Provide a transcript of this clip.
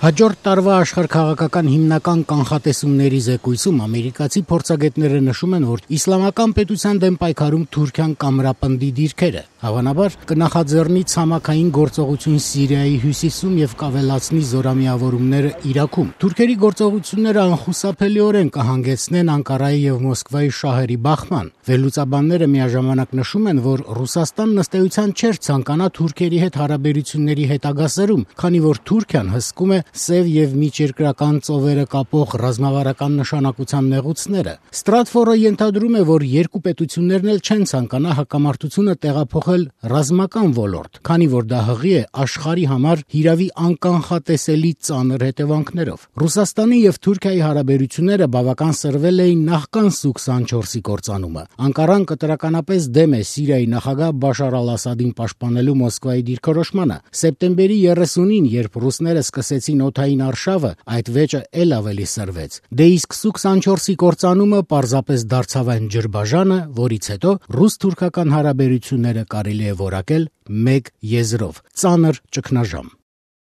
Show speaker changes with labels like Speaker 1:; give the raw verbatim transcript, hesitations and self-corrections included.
Speaker 1: Հաջորդ տարվա աշխարհքաղաքական հիմնական կանխատեսումների զեկույցում ամերիկացի փորձագետները նշում են, որ իսլամական պետության դեմ պայքարում Թուրքիան կամրապնդի դիրքերը, հավանաբար կնախաձեռնի ցամաքային գործողություն Սիրիայի հյուսիսում եւ կավելացնի զորամիավորումները Իրաքում։ Թուրքերի գործողությունները անխուսափելիորեն կհանգեցնեն Անկարայի եւ Մոսկվայի շահերի բախման։ Վերլուծաբանները միաժամանակ նշում են, որ Ռուսաստանն ըստ էության չէր ցանկանա թուրքերի հետ հարաբերությունների հետագա սրում, քանի որ Թուրքիան հսկում է Սև եւ միջերկրական ծովերը կապող ռազմավարական նշանակության նեղուցները։ Ստրատֆորը ենթադրում է, որ երկու պետություններն էլ չեն ցանկանա հակամարտությունը տեղափոխել ռազմական ոլորտ, քանի որ դա հղի է աշխարհի համար հիրավի անկանխատեսելի ծանր հետևանքներով։ Ռուսաստանի եւ Թուրքիայի հարաբերությունները բավական սրվել էին նախքան Սու քսանչորսի կործանումը։ Անկարան կտրականապես դեմ է Սիրիայի նախագահ Բաշար Ալ-Ասադին պաշտպանելու Մոսկվայի դիրքորոշմանը։ Սեպտեմբերի երեսունին, երբ ռուսները սկսեցին օդային արշավը, այդ վեճը էլ ավելի սրվեց։ Դե իսկ Սու քսանչորսի կործանումը պարզապես դարձավ այն ջրբաժանը, որից հետո ռուս-թուրքական հարաբերությունները կարելի է որակել մեկ եզրով՝ ծանր ճգնաժամ։